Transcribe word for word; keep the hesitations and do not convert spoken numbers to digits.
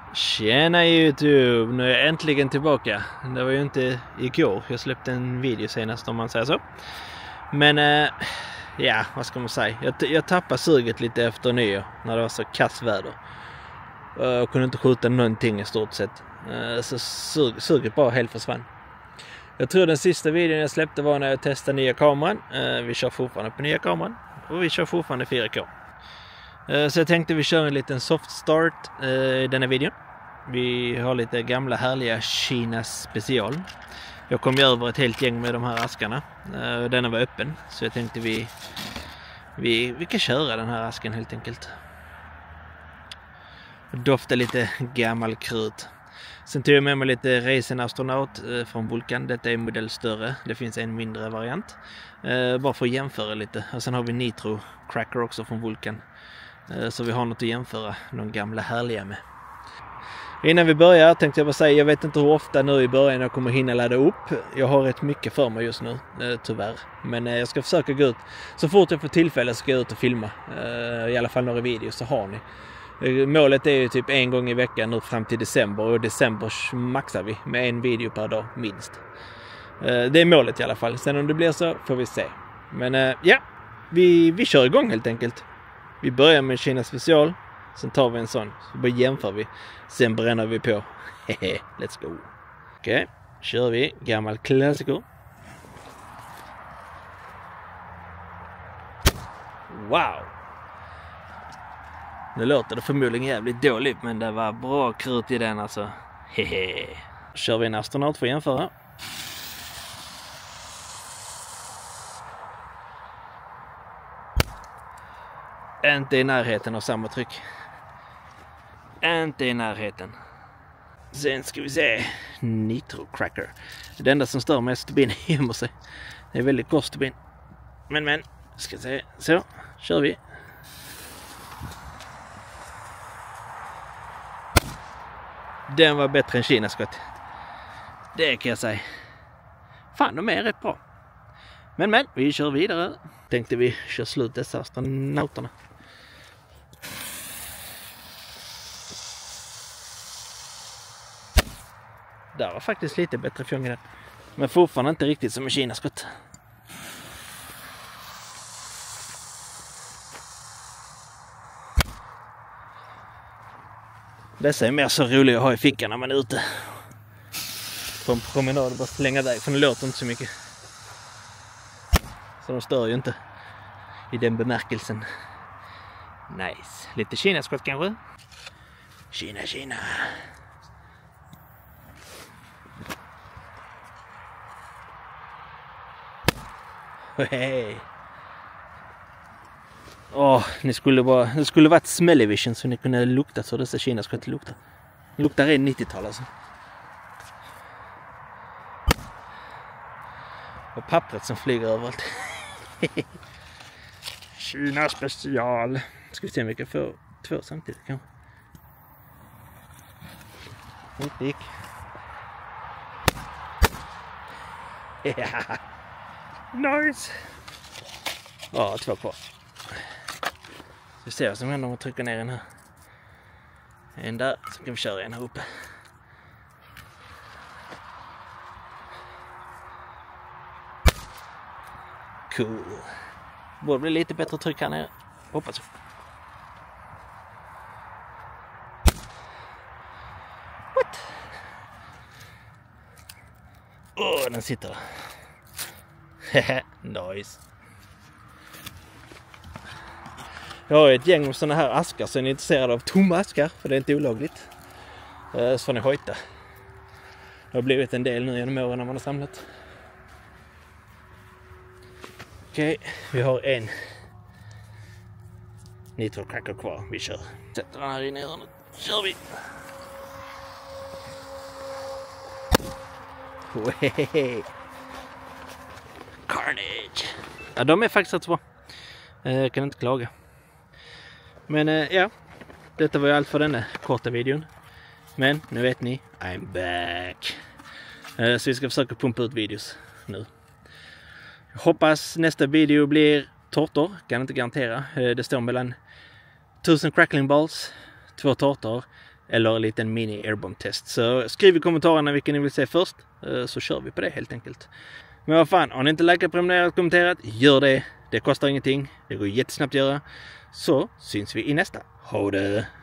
Tjena YouTube, nu är jag äntligen tillbaka. Det var ju inte igår, jag släppte en video senast om man säger så. Men äh, ja, vad ska man säga? Jag, jag tappade suget lite efter nyår när det var så kass väder. Jag kunde inte skjuta någonting i stort sett. Så sug, suget bara helt försvann. Jag tror den sista videon jag släppte var när jag testade nya kameran. Vi kör fortfarande på nya kameran och vi kör fortfarande fyra K. Så jag tänkte vi kör en liten soft start i denna videon. Vi har lite gamla härliga Kina special. Jag kom ju över ett helt gäng med de här askarna. Denna var öppen, så jag tänkte vi, vi, vi kan köra den här asken helt enkelt. Doftar lite gammal krut. Sen tog jag med mig lite Reisen Astronaut från Vulcan. Detta är en modell större. Det finns en mindre variant. Bara för att jämföra lite. Och sen har vi Nitro Cracker också från Vulcan. Så vi har något att jämföra de gamla härliga med. Innan vi börjar tänkte jag bara säga, jag vet inte hur ofta nu i början jag kommer hinna ladda upp. Jag har rätt mycket för mig just nu, tyvärr. Men jag ska försöka gå ut. Så fort jag får tillfälle ska jag ut och filma. I alla fall några videos så har ni. Målet är ju typ en gång i veckan nu fram till december. Och december maxar vi med en video per dag minst. Det är målet i alla fall. Sen om det blir så får vi se. Men ja, vi, vi kör igång helt enkelt. Vi börjar med Kina special. Sen tar vi en sån. Så bara jämför vi. Sen bränner vi på. Hehe, let's go. Okej, okay, kör vi. Gammal klassiker. Wow. Nu låter det förmodligen jävligt dåligt, men det var bra krut i den alltså. Hehe. Kör vi en astronaut för att jämföra. Inte i närheten av samma tryck. Inte i närheten. Sen ska vi se. Nitro Cracker. Det enda som stör mest stubin är måste säga. Det är väldigt gott stubin. Men men. Ska se. Så. Kör vi. Den var bättre än Kina skott. Det kan jag säga. Fan, de är rätt bra. Men men. Vi kör vidare. Tänkte vi kör slut dessa astronauterna. Det var faktiskt lite bättre fjong där. Men fortfarande inte riktigt som en Kina-skott. Dessa är mer så roliga att ha i fickan när man är ute. På en promenad och bara slänga iväg. För det låter inte så mycket. Så de stör ju inte. I den bemärkelsen. Nice. Lite Kina-skott kanske. Kina, Kina. Hej. Åh, ni skulle bara, det skulle varit Smellevision så ni kunde lukta så dessa Kina skott lukta. Luktar ren nittiotal alltså. Och pappret som flyger överallt. Kina special. Ska vi se om vi kan få två samtidigt kanske. Det gick. Ja. Nice. Ja, två kvar. Vi ser vad som händer om vi trycker ner den här. En där, så kan vi köra en här uppe. Cool. Borde bli lite bättre tryck här nere. Hoppas jag. What? Åh, oh, den sitter. Hehe, nice. Jag har ett gäng med sådana här askar, så är ni intresserade av tomma askar, för det är inte olagligt. Så får ni hojta. Det har blivit en del nu genom åren när man har samlat. Okej, okay, vi har en Nitro Cracker kvar. Vi kör. Sätter den här inne i hörnet. Kör vi! Wey. Carnage! Ja, de är faktiskt rätt bra. Jag kan inte klaga. Men ja, detta var ju allt för denna korta videon. Men nu vet ni, I'm back. Så vi ska försöka pumpa ut videos nu. Jag hoppas nästa video blir tårtor, kan inte garantera. Det står mellan tusen crackling balls, två tårtor eller en liten mini airborne-test. Så skriv i kommentarerna vilken ni vill se först, så kör vi på det helt enkelt. Men vad fan, har ni inte likat, prenumererat, kommenterat, gör det. Det kostar ingenting, det går jättesnabbt att göra. Så syns vi i nästa. Ha det!